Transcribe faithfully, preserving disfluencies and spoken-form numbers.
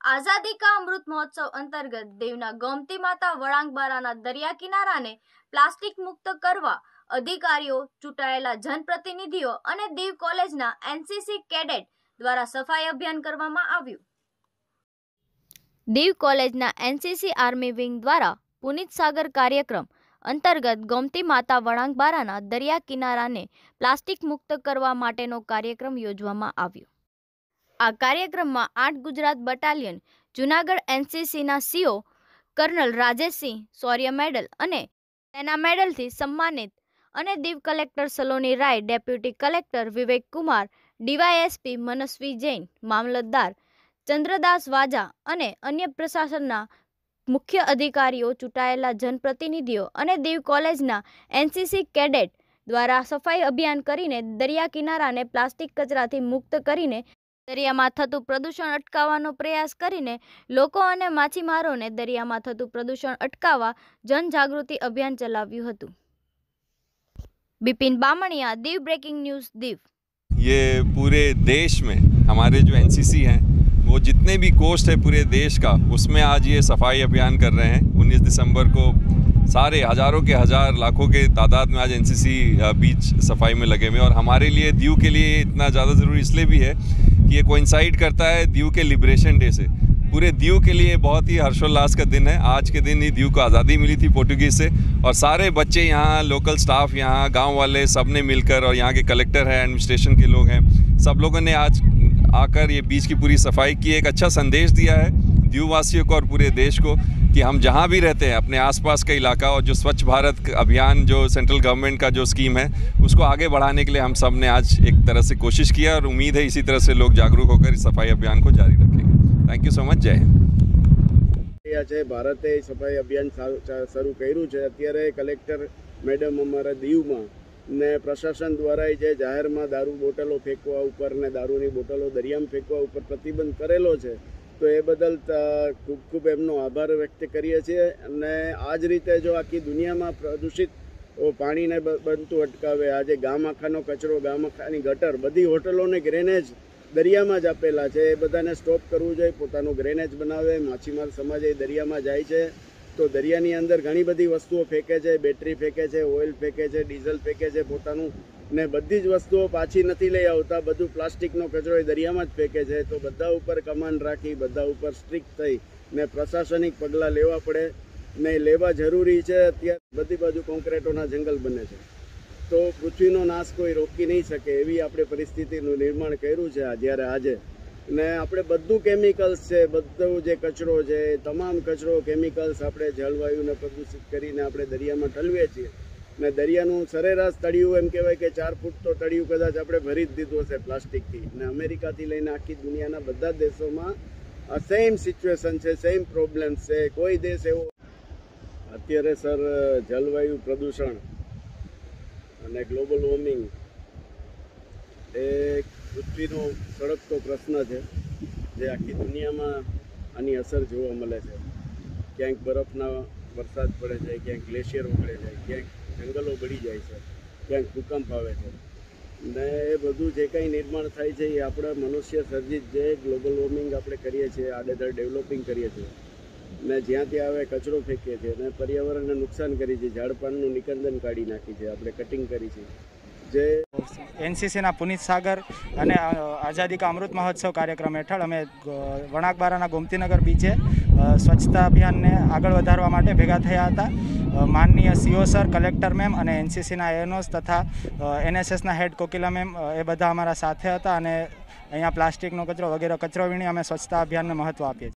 आजादी का अमृत महोत्सव अंतर्गत देवना गोमती माता वळांगबाराना दरिया किनाराने प्लास्टिक मुक्त करवा अधिकारीओ, चूंटायेला जनप्रतिनिधिओ अने दीव कॉलेजना एनसीसी कैडेट द्वारा सफाई अभियान करवामां आव्युं। दीव कॉलेजना एनसीसी आर्मी विंग द्वारा पुनीत सागर कार्यक्रम अंतर्गत गोमती माता वळांगबाराना दरिया किनाराने प्लास्टिक मुक्त करवा माटेनो कार्यक्रम योजवामां आव्यो। आ कार्यक्रम में आठ गुजरात बटालियन जूनागढ़ एनसीसी ना CO colonel Rajesh Singh Shaurya medal अने सेना मेडल थी सम्मानित अने Diu collector Saloni Rai, deputy collector Vivek Kumar, DYSP Manasvi Jain, मामलतदार चंद्रदास वाजा अने अन्य प्रशासनना मुख्य अधिकारीओ, चूंटायेला जनप्रतिनिधिओ अने दीव कॉलेजना एनसीसी कैडेट द्वारा सफाई अभियान करीने दरिया किनाराने प्लास्टिक कचराथी मुक्त करीने दरियामां थતું प्रदूषण अटकावવાનો प्रयास કરીને લોકો અને માછીમારોને દરિયામાં થતું પ્રદૂષણ અટકાવવા જનજાગૃતિ અભિયાન ચલાવ્યું હતું। Bipin Bamaniya, Diu breaking news, Diu. ये पूरे देश में हमारे जो एनसीसी हैं वो जितने भी कोस्ट है पूरे देश का, उसमें आज ये सफाई अभियान कर रहे हैं। उन्नीस दिसंबर को सारे हज़ारों के हज़ार लाखों के तादाद में आज एनसीसी बीच सफाई में लगे हुए। और हमारे लिए दीव के लिए इतना ज़्यादा ज़रूरी इसलिए भी है कि ये कोइंसाइड करता है दीव के लिबरेशन डे से। पूरे दीव के लिए बहुत ही हर्षोल्लास का दिन है। आज के दिन ही दीव को आज़ादी मिली थी पोर्टुगीज़ से, और सारे बच्चे यहाँ, लोकल स्टाफ यहाँ, गांव वाले सब ने मिलकर, और यहाँ के कलेक्टर हैं, एडमिनिस्ट्रेशन के लोग हैं, सब लोगों ने आज आकर ये बीच की पूरी सफाई की। एक अच्छा संदेश दिया है दीव वासियों को और पूरे देश को कि हम जहाँ भी रहते हैं अपने आसपास का इलाका, और जो स्वच्छ भारत अभियान जो सेंट्रल गवर्नमेंट का जो स्कीम है उसको आगे बढ़ाने के लिए हम सब ने आज एक तरह से कोशिश किया, और उम्मीद है इसी तरह से लोग जागरूक होकर इस सफाई अभियान को जारी रखेंगे। Thank you so much. जय हिंद। भारते सफाई अभियान शुरू कर्યું છે। અત્યારે કલેક્ટર મેડમ અમારા દીવમાં ને પ્રશાસન દ્વારા જે જાહેરમાં દારૂ બોટલો ફેંકવા ઉપર ને દારૂની બોટલો દરિયામાં ફેંકવા ઉપર પ્રતિબંધ કરેલો છે, તો એ બદલ ખૂબ ખૂબ એમનો આભાર વ્યક્ત કરીએ છીએ। અને આ જ રીતે જો આખી દુનિયામાં પ્રદૂષિત પાણીને બનતું અટકાવે, આજે ગામ આખાનો કચરો, ગામ આખાની ગટર, બધી હોટલોને ગ્રેનેજ દરિયામાં જ આપેલા છે, એ બધાને સ્ટોપ કરવું જોઈએ, પોતાનું ગ્રેનેજ બનાવે। માછીમાર સમાજ એ દરિયામાં જાય છે તો દરિયાની અંદર ઘણી બધી વસ્તુઓ ફેંકે છે, બેટરી ફેંકે છે, ઓઇલ ફેંકે છે, ડીઝલ ફેંકે છે પોતાનું, ને બધી જ વસ્તુઓ પાછી નથી લઈ આવતા, બધું પ્લાસ્ટિકનો કચરો એ દરિયામાં જ ફેંકે છે। તો બધા ઉપર કમાન રાખી, બધા ઉપર સ્ટ્રિક્ટ થઈ ને પ્રશાસનિક પગલાં લેવા પડે ને લેવા જરૂરી છે। અત્યારે બધી બાજુ કોન્ક્રીટોના જંગલ બને છે, તો પૃથ્વીનો નાશ કોઈ રોકી નહીં શકે એવી આપણે પરિસ્થિતિનું નિર્માણ કર્યું છે જ્યારે આજે। ને આપણે બધું કેમિકલ્સ છે, બધું જે કચરો છે, તમામ કચરો કેમિકલ્સ આપણે જળવાયુને પ્રદૂષિત કરીને આપણે દરિયામાં ઠલવીએ છીએ। ને દરિયાનું સરેરાશ તળિયું એમ કહેવાય કે ચાર ફૂટ તો તળિયું કદાચ આપણે ભરી જ દીધું હશે પ્લાસ્ટિકથી। ને અમેરિકાથી લઈને આખી દુનિયાના બધા દેશોમાં આ સેમ સિચ્યુએશન છે, સેમ પ્રોબ્લેમ્સ છે। કોઈ દેશ એવો અત્યારે સર જળવાયુ પ્રદૂષણ અને ગ્લોબલ વોર્મિંગ એ પૃથ્વીનો સળગતો પ્રશ્ન છે, જે આખી દુનિયામાં આની અસર જોવા મળે છે। ક્યાંક બરફના વરસાદ પડે છે, ક્યાંક ગ્લેશિયર ઓગળે છે, ક્યાંક જંગલો બળી જાય છે, ક્યાંક ભૂકંપ આવે છે, ને એ બધું જે કંઈ નિર્માણ થાય છે એ આપણે મનુષ્ય સર્જિત જે ગ્લોબલ વોર્મિંગ આપણે કરીએ છીએ, આડેધડ ડેવલપિંગ કરીએ છીએ, ને જ્યાં ત્યાં હવે કચરો ફેંકીએ છીએ ને પર્યાવરણને નુકસાન કરી છે, ઝાડપાનનું નિકંદન કાઢી નાખી છે, આપણે કટિંગ કરી છે। જે એનસીસીના પુનિત સાગર અને આઝાદી કા અમૃત મહોત્સવ કાર્યક્રમ હેઠળ અમે વણાકબારાના ગોમતીનગર બીચે સ્વચ્છતા અભિયાનને આગળ વધારવા માટે ભેગા થયા હતા। માનનીય સીઓ સર, કલેક્ટર મેમ અને એનસીસીના એએનઓસ તથા એનએસએસના હેડ કોકિલા મેમ એ બધા અમારા સાથે હતા, અને અહીંયા પ્લાસ્ટિકનો કચરો વગેરે કચરો વીણી અમે સ્વચ્છતા અભિયાનને મહત્ત્વ આપીએ છીએ।